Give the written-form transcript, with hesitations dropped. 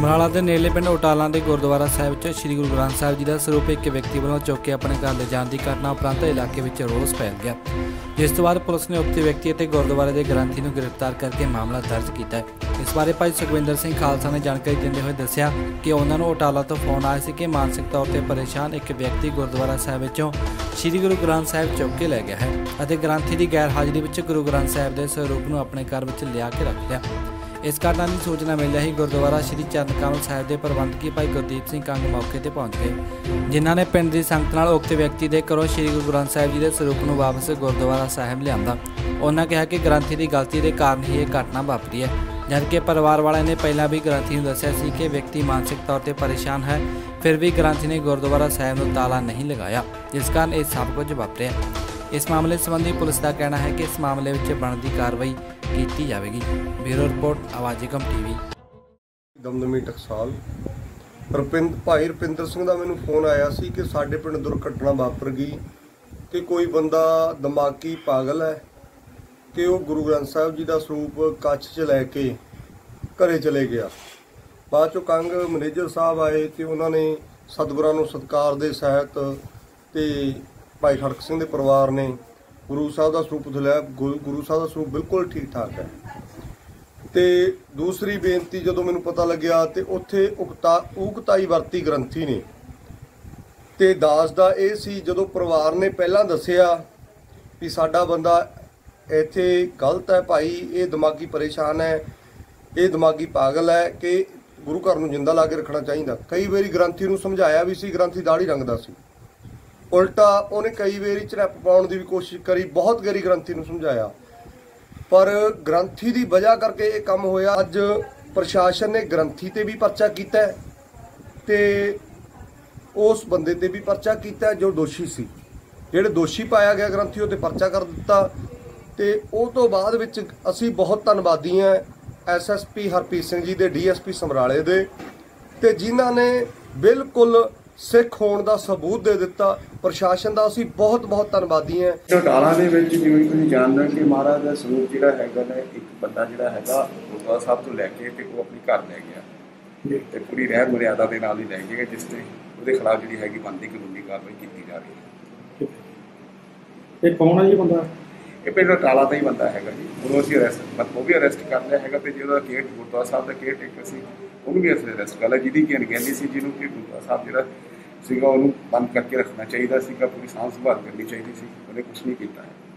ਸਮਰਾਲਾ ਦੇ ਨੇੜਲੇ ਪਿੰਡ ਉਟਾਲਾਂ ਦੇ ਗੁਰਦੁਆਰਾ ਸਾਹਿਬ 'ਚ ਸ੍ਰੀ ਗੁਰੂ ਗ੍ਰੰਥ ਸਾਹਿਬ ਜੀ ਦਾ ਸਰੂਪ ਇੱਕ ਵਿਅਕਤੀ ਵੱਲੋਂ ਚੁੱਕ ਕੇ ਆਪਣੇ ਘਰ ਲੈ ਜਾਣ ਦੀ ਘਟਨਾ ਉਪਰੰਤ ਇਲਾਕੇ ਵਿੱਚ ਰੋਸ ਫੈਲ ਗਿਆ, ਜਿਸ ਤੋਂ ਬਾਅਦ ਪੁਲਿਸ ਨੇ ਉਕਤ ਵਿਅਕਤੀ ਅਤੇ ਗੁਰਦੁਆਰੇ ਦੇ ਗ੍ਰੰਥੀ ਨੂੰ ਗ੍ਰਿਫਤਾਰ ਕਰਕੇ ਮਾਮਲਾ ਦਰਜ ਕੀਤਾ ਹੈ। ਇਸ ਬਾਰੇ ਭਾਈ ਸੁਖਵਿੰਦਰ ਸਿੰਘ ਖਾਲਸਾ ਨੇ ਜਾਣਕਾਰੀ ਦਿੰਦੇ ਹੋਏ ਦੱਸਿਆ ਕਿ ਉਹਨਾਂ ਨੂੰ ਉਟਾਲਾ ਤੋਂ ਫੋਨ ਆਇਆ ਸੀ ਕਿ ਮਾਨਸਿਕ ਤੌਰ ਤੇ ਪਰੇਸ਼ਾਨ ਇੱਕ ਵਿਅਕਤੀ ਗੁਰਦੁਆਰਾ ਸਾਹਿਬ ਵਿੱਚੋਂ ਸ੍ਰੀ ਗੁਰੂ ਗ੍ਰੰਥ ਸਾਹਿਬ ਚੁੱਕ ਕੇ ਲੈ ਗਿਆ ਹੈ ਅਤੇ ਗ੍ਰੰਥੀ ਦੀ ਗੈਰ ਹਾਜ਼ਰੀ ਵਿੱਚ ਗੁਰੂ ਗ੍ਰੰਥ ਸਾਹਿਬ ਦੇ ਸਰੂਪ ਨੂੰ ਆਪਣੇ ਘਰ ਵਿੱਚ ਲਿਆ ਕੇ ਰੱਖ ਲਿਆ। इस घटना की सूचना मिलते ही गुरुद्वारा श्री चरण कमल साहिब के प्रबंधकी भाई गुरदीप सिंह कंग मौके पर पहुंच गए, जिन्होंने पिंड की संगत नाल उक्त व्यक्ति के घरों श्री गुरु ग्रंथ साहिब जी के स्वरूप को वापस गुरुद्वारा साहिब लिया। उन्होंने कहा कि ग्रंथी की गलती के कारण ही यह घटना वापरी है, जबकि परिवार वाले ने पहला भी ग्रंथी को दस्सिया सी कि व्यक्ति मानसिक तौर पर परेशान है, फिर भी ग्रंथी ने गुरुद्वारा साहिब को ताला नहीं लगाया, जिस कारण यह सब कुछ वापरिया। इस मामले संबंधी पुलिस का कहना है कि इस मामले में बनती कार्रवाई की जाएगी। ब्यूरो रिपोर्ट आवाज़ कम टीवी। दमदमी टकसाल भाई रुपिंदर सिंह का मैनू फोन आया सी कि साडे पिंड दुर्घटना वापर गई कि कोई बंदा दिमागी पागल है कि वो गुरु ग्रंथ साहिब जी का सरूप कच्छ च लैके घरे चले गया। बाद चो कंग मैनेजर साहब आए तो उन्होंने सतगुरां नूं सत्कार दे सहित ते भाई खड़क सिंह के परिवार ने गुरु साहब का सरूप लिया। गुरु साहब का सरूप बिल्कुल ठीक ठाक है। तो दूसरी बेनती जो मैनू पता लग्या तो उत्थे उगताई वरती ग्रंथी ने ते दास दा ये सी जदों परिवार ने पहला दसिया भी साडा बंदा इत्थे गलत है भाई, ये दिमागी परेशान है, ये दिमागी पागल है कि गुरु घर नूं जिंदा ला के रखना चाहिए। कई बारी ग्रंथी नूं समझाया भी सी, ग्रंथी दाढ़ी रंगदा सी, उल्टा उन्हें कई बारी झड़प पाउण की भी कोशिश करी, बहुत गहरी ग्रंथी नूं समझाया, पर ग्रंथी की वजह करके ये काम होया। अज प्रशासन ने ग्रंथी ते भी पर्चा किया ते उस बंदे ते भी पर्चा किया जो दोषी सी। जिहड़े दोषी पाया गया ग्रंथी उते पर्चा कर दिता ते उस तो बाद विच असीं बहुत धन्नवादी हैं SSP हरप्रीत सिंह जी दे, DSP समराले दे ते जिन्हां ने बिल्कुल सिख होने का सबूत दे दिता। प्रशासन का असीं बहुत बहुत धन्नवादी हैं। टाला दे विच जिवें तुसीं जानदे हो कि महाराज का स्वरूप जिहड़ा हैगा ने एक बंदा जिहड़ा हैगा गुरद्वारा साहब तो लैके ते वो अपने घर लै गया ते पूरी रहर मर्यादा दे नाल ही लै गया, जिस ते उहदे खिलाफ जिहड़ी हैगी बनदी कानूनी कार्रवाई की जा रही है। ये कौन है जी बंदा? ये पिंड टाला का ही बंदा हैगा जी। उन्होंने असीं अरेस्ट वो भी अरेस्ट कर लिया हैगा ते जिहदा गेट गुरद्वारा साहब का गेट एक असीं ਉਹਨੂੰ ਵੀ ਅਸੀਂ ਅਰੈਸਟ ਕਰ ਲਿਆ, ਜਿਹਦੀ ਕਿ ਅਣਗਹਿਲੀ ਸੀ, ਜਿਹਨੂੰ ਕਿ ਗੁਰਦੁਆਰਾ ਸਾਹਿਬ ਜਿਹੜਾ ਸੀਗਾ ਉਹਨੂੰ ਬੰਦ ਕਰਕੇ ਰੱਖਣਾ ਚਾਹੀਦਾ ਸੀਗਾ, ਪੂਰੀ ਸਾਂਭ ਸੰਭਾਲ ਕਰਨੀ ਚਾਹੀਦੀ ਸੀ, ਉਹਨੇ ਕੁਛ ਨਹੀਂ ਕੀਤਾ ਹੈ।